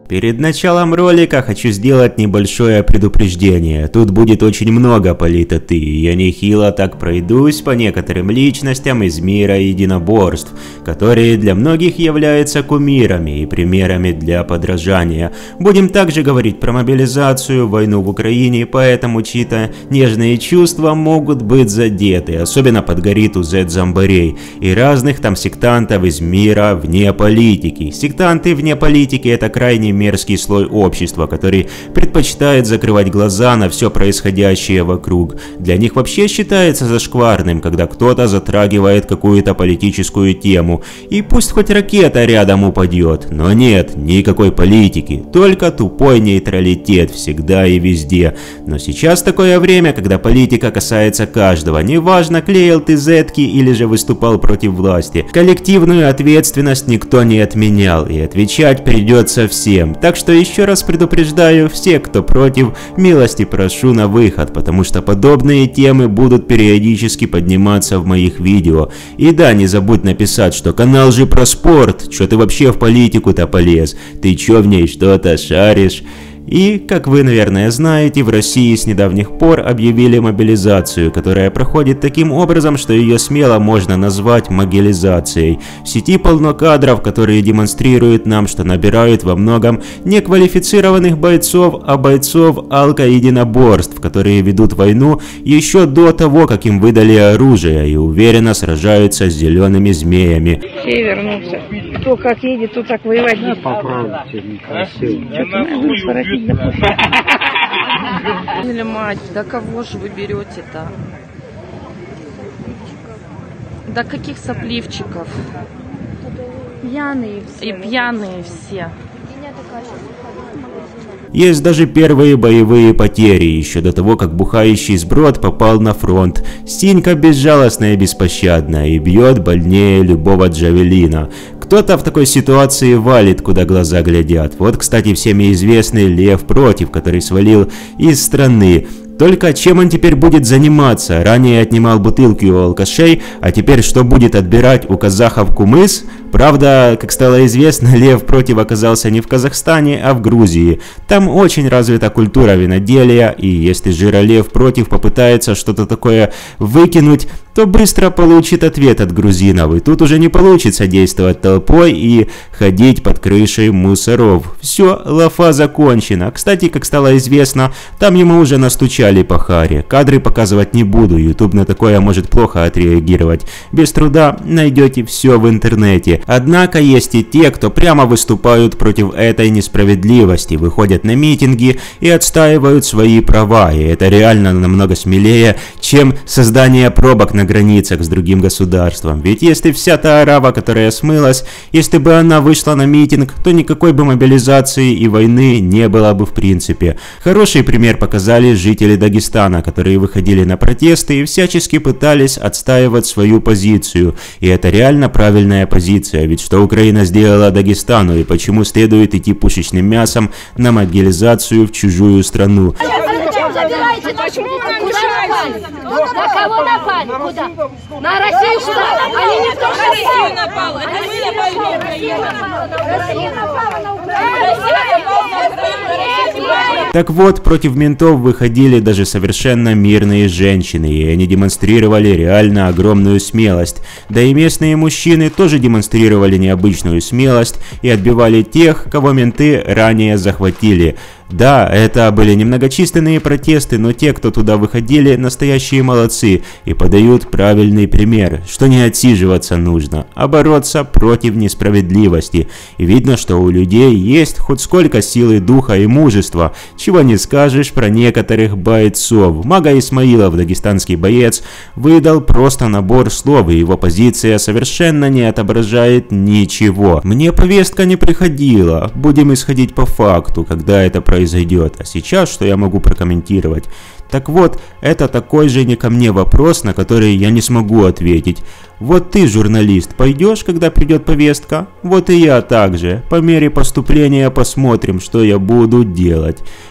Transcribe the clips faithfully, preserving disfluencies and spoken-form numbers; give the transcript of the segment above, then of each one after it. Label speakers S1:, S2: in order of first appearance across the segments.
S1: Перед началом ролика хочу сделать небольшое предупреждение. Тут будет очень много политоты, и я нехило так пройдусь по некоторым личностям из мира единоборств, которые для многих являются кумирами и примерами для подражания. Будем также говорить про мобилизацию, войну в Украине, поэтому чьи-то нежные чувства могут быть задеты, особенно подгорит у зет-зомбарей и разных там сектантов из мира вне политики. Сектанты вне политики — это крайне мерзкий слой общества, который предпочитает закрывать глаза на все происходящее вокруг. Для них вообще считается зашкварным, когда кто-то затрагивает какую-то политическую тему. И пусть хоть ракета рядом упадет, но нет никакой политики, только тупой нейтралитет всегда и везде. Но сейчас такое время, когда политика касается каждого, неважно, клеил ты зетки или же выступал против власти. Коллективную ответственность никто не отменял, и отвечать придется всем. Так что еще раз предупреждаю, все, кто против, милости прошу на выход, потому что подобные темы будут периодически подниматься в моих видео. И да, не забудь написать, что канал же про спорт, что ты вообще в политику-то полез, ты че в ней что-то шаришь? И, как вы, наверное, знаете, в России с недавних пор объявили мобилизацию, которая проходит таким образом, что ее смело можно назвать могилизацией. В сети полно кадров, которые демонстрируют нам, что набирают во многом не квалифицированных бойцов, а бойцов алко-единоборств, которые ведут войну еще до того, как им выдали оружие, и уверенно сражаются с зелеными змеями.
S2: Все вернутся. Кто как едет, то так воевать не
S3: поправьте, некрасиво.
S2: Или мать, да кого же вы берете-то? Да каких сопливчиков?
S4: Пьяные все.
S2: И пьяные все.
S1: Есть даже первые боевые потери, еще до того, как бухающий сброд попал на фронт. Синька безжалостная и беспощадная, и бьет больнее любого джавелина. Кто-то в такой ситуации валит, куда глаза глядят. Вот, кстати, всеми известный Лев Против, который свалил из страны. Только чем он теперь будет заниматься? Ранее отнимал бутылки у алкашей, а теперь что будет отбирать у казахов кумыс? Правда, как стало известно, Лев Против оказался не в Казахстане, а в Грузии. Там очень развита культура виноделия, и если Жиролев Против попытается что-то такое выкинуть, то быстро получит ответ от грузинов, и тут уже не получится действовать толпой и ходить под крышей мусоров. Все, лафа закончена. Кстати, как стало известно, там ему уже настучали по харе. Кадры показывать не буду, YouTube на такое может плохо отреагировать. Без труда найдете все в интернете. Однако есть и те, кто прямо выступают против этой несправедливости, выходят на митинги и отстаивают свои права, и это реально намного смелее, чем создание пробок на границах с другим государством. Ведь если вся та арава, которая смылась, если бы она вышла на митинг, то никакой бы мобилизации и войны не было бы в принципе. Хороший пример показали жители Дагестана, которые выходили на протесты и всячески пытались отстаивать свою позицию. И это реально правильная позиция, ведь что Украина сделала Дагестану и почему следует идти пушечным мясом на мобилизацию в чужую страну?
S4: Зачем забираете? Почему нам мешаете? На кого напали? Куда? На Россию что? Они не то, что Россию напала. Это мы напали на Украину. Россия напала на Украину.
S1: Так вот, против ментов выходили даже совершенно мирные женщины, и они демонстрировали реально огромную смелость. Да и местные мужчины тоже демонстрировали необычную смелость и отбивали тех, кого менты ранее захватили. Да, это были немногочисленные протесты, но те, кто туда выходили, настоящие молодцы и подают правильный пример, что не отсиживаться нужно, а бороться против несправедливости. И видно, что у людей есть хоть сколько силы духа и мужества, чего не скажешь про некоторых бойцов. Мага Исмаилов, дагестанский боец, выдал просто набор слов, и его позиция совершенно не отображает ничего. Мне повестка не приходила, будем исходить по факту, когда это произойдет. произойдет. А сейчас что я могу прокомментировать? Так вот, это такой же не ко мне вопрос, на который я не смогу ответить. Вот ты, журналист, пойдешь, когда придет повестка? Вот и я также. По мере поступления посмотрим, что я буду делать.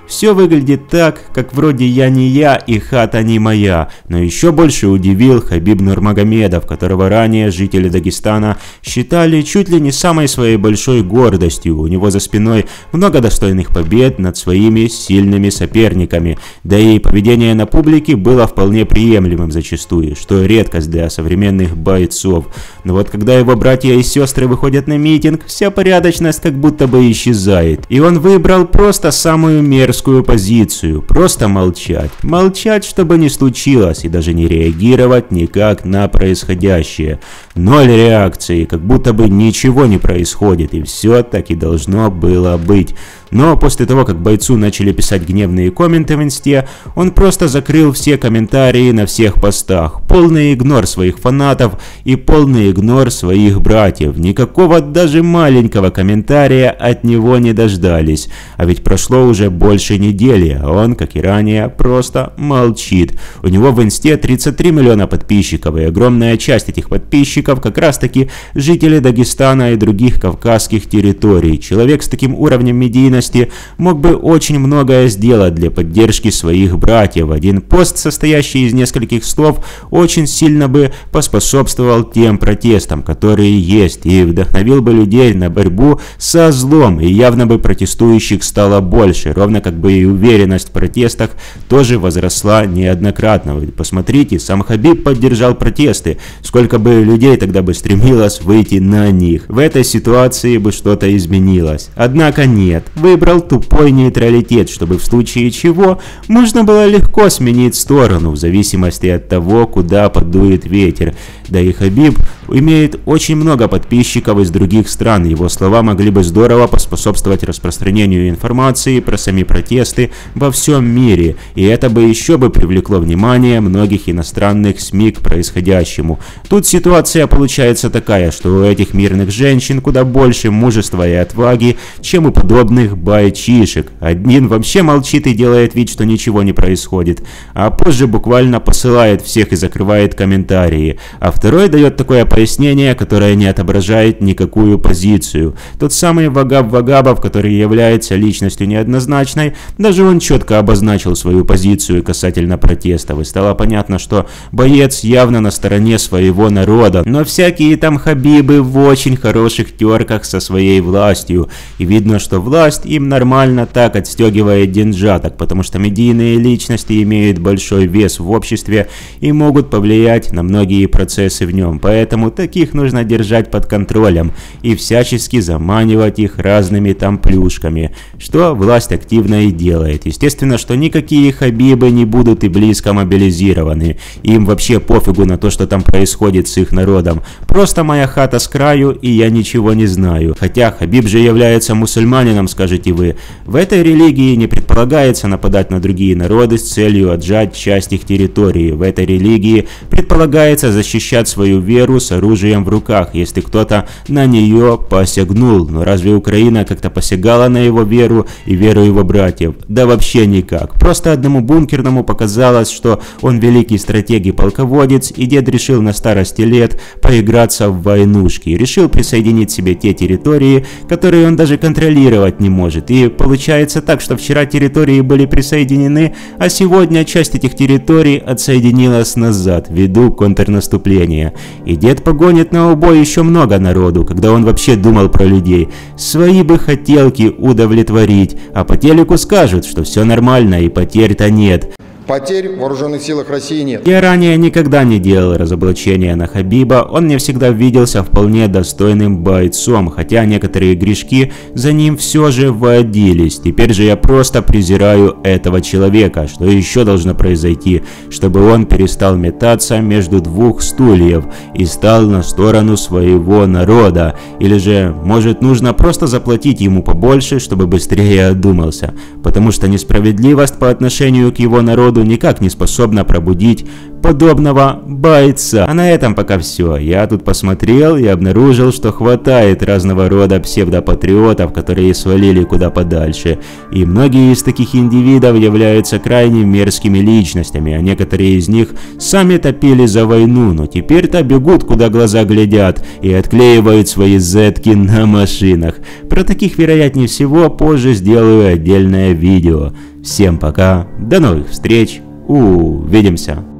S1: Все выглядит так, как вроде я не я и хата не моя, но еще больше удивил Хабиб Нурмагомедов, которого ранее жители Дагестана считали чуть ли не самой своей большой гордостью. У него за спиной много достойных побед над своими сильными соперниками, да и поведение на публике было вполне приемлемым зачастую, что редкость для современных бойцов. Но вот когда его братья и сестры выходят на митинг, вся порядочность как будто бы исчезает. И он выбрал просто самую мерзкую позицию, просто молчать. Молчать, чтобы не случилось, и даже не реагировать никак на происходящее. Ноль реакции, как будто бы ничего не происходит, и все так и должно было быть. Но после того, как бойцу начали писать гневные комменты в инсте, он просто закрыл все комментарии на всех постах. Полный игнор своих фанатов и полный игнор своих братьев. Никакого даже маленького комментария от него не дождались. А ведь прошло уже больше недели, а он, как и ранее, просто молчит. У него в инсте тридцать три миллиона подписчиков, и огромная часть этих подписчиков как раз таки жители Дагестана и других кавказских территорий. Человек с таким уровнем медийности мог бы очень многое сделать для поддержки своих братьев. Один пост, состоящий из нескольких слов, очень сильно бы поспособствовал тем протестам, которые есть, и вдохновил бы людей на борьбу со злом, и явно бы протестующих стало больше, ровно как бы и уверенность в протестах тоже возросла неоднократно. Вы посмотрите, сам Хабиб поддержал протесты, сколько бы людей тогда бы стремилось выйти на них. В этой ситуации бы что-то изменилось. Однако нет, выбрал тупой нейтралитет, чтобы в случае чего можно было легко сменить сторону в зависимости от того, куда подует ветер. Да и Хабиб имеет очень много подписчиков из других стран. Его слова могли бы здорово поспособствовать распространению информации про сами протесты во всем мире. И это бы еще бы привлекло внимание многих иностранных СМИ к происходящему. Тут ситуация получается такая, что у этих мирных женщин куда больше мужества и отваги, чем у подобных байчишек. Один вообще молчит и делает вид, что ничего не происходит, а позже буквально посылает всех и закрывает комментарии. А второй дает такое пояснение, которое не отображает никакую позицию. Тот самый Вагаб Вагабов, который является личностью неоднозначной, даже он четко обозначил свою позицию касательно протестов, и стало понятно, что боец явно на стороне своего народа. Но всякие там хабибы в очень хороших терках со своей властью, и видно, что власть им нормально так отстегивает деньжаток, потому что медийные личности имеют большой вес в обществе и могут повлиять на многие процессы в нем, поэтому таких нужно держать под контролем и всячески заманивать их разными там плюшками, что власть активно и делает. Естественно, что никакие хабибы не будут и близко мобилизированы, им вообще пофигу на то, что там происходит с их народом, просто моя хата с краю и я ничего не знаю. Хотя Хабиб же является мусульманином, скажете вы. В этой религии не предполагается нападать на другие народы с целью отжать часть их территории. В этой религии предполагается защищать свою веру с оружием в руках, если кто-то на нее посягнул. Но разве Украина как-то посягала на его веру и веру его братьев? Да вообще никак. Просто одному бункерному показалось, что он великий стратег и полководец, и дед решил на старости лет поиграться в войнушки. Решил присоединить себе те территории, которые он даже контролировать не может. И получается так, что вчера территории были присоединены, а сегодня часть этих территорий отсоединилась назад ввиду контрнаступления. И дед погонит на убой еще много народу, когда он вообще думал про людей. Свои бы хотелки удовлетворить, а по телеку скажут, что все нормально и потерь-то нет.
S5: Потерь в вооруженных силах России нет.
S1: Я ранее никогда не делал разоблачения на Хабиба, он мне всегда виделся вполне достойным бойцом, хотя некоторые грешки за ним все же водились. Теперь же я просто презираю этого человека. Что еще должно произойти, чтобы он перестал метаться между двух стульев и стал на сторону своего народа? Или же, может, нужно просто заплатить ему побольше, чтобы быстрее одумался? Потому что несправедливость по отношению к его народу никак не способна пробудить подобного бойца. А на этом пока все. Я тут посмотрел и обнаружил, что хватает разного рода псевдопатриотов, которые свалили куда подальше. И многие из таких индивидов являются крайне мерзкими личностями, а некоторые из них сами топили за войну, но теперь-то бегут куда глаза глядят и отклеивают свои зетки на машинах. Про таких, вероятнее всего, позже сделаю отдельное видео. Всем пока, до новых встреч, увидимся.